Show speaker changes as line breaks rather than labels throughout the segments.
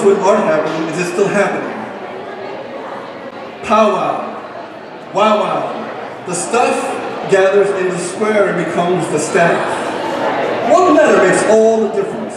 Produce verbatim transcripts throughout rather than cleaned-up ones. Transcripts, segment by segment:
with art happening is it still happening? Powwow, wow wow, the stuff gathers in the square and becomes the staff. One letter makes all the difference.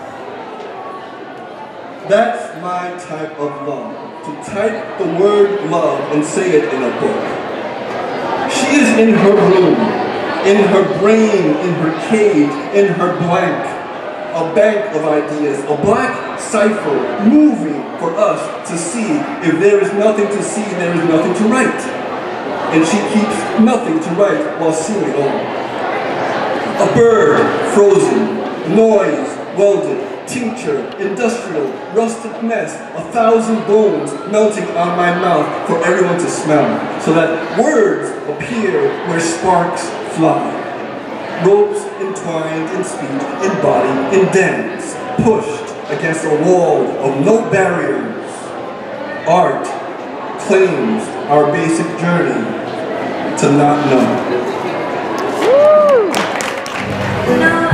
That's my type of love, to type the word love and say it in a book. She is in her room, in her brain, in her cage, in her blank, a bank of ideas, a black cipher moving for us to see. If there is nothing to see, there is nothing to write. And she keeps nothing to write while seeing it all. A bird, frozen, noise, welded, tincture, industrial, rusted mess, a thousand bones melting on my mouth for everyone to smell, so that words appear where sparks fly. Ropes entwined in speech, in body, in dance, pushed against a wall of no barriers. Art claims our basic journey to not know.
No.